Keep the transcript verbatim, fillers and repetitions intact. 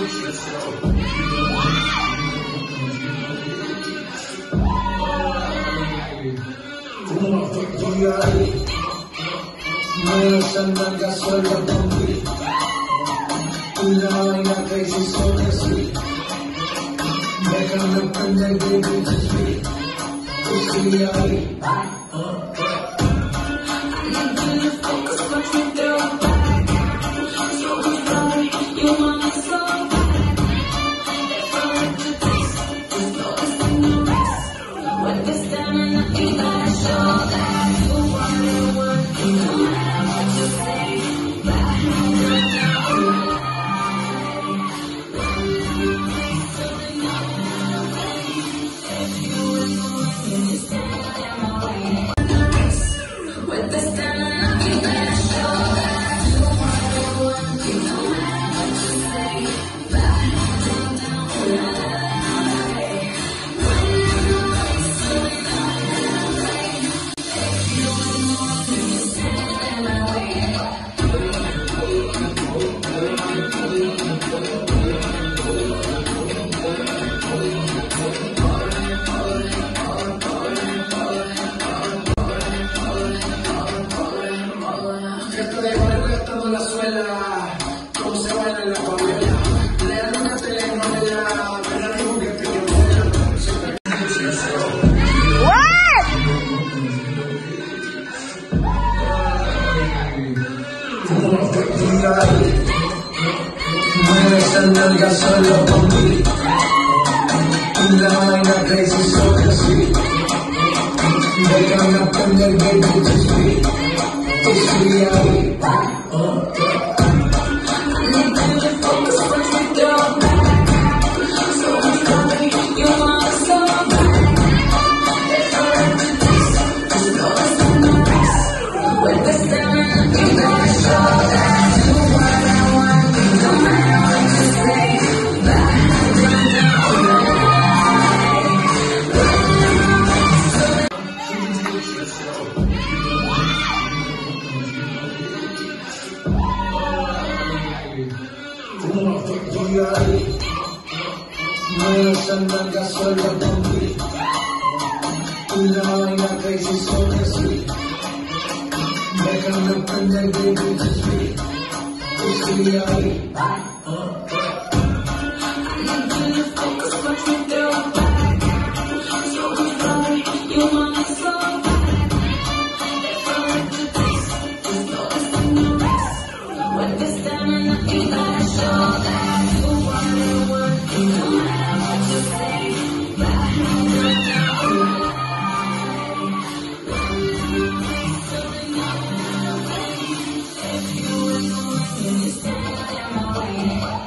Me andan gasolina con mí. Una vaina crazy sobre sí. Déjame prender de bitches free. Tú sigue ahí. Me andan gasolina con mí. Una vaina crazy sobre sí. Déjame aprender de bitches free. Tú sigue ahí. Me andan gasolina con mí. Una vaina crazy sobre sí. Déjame prender de bitches free. Tú sigue ahí.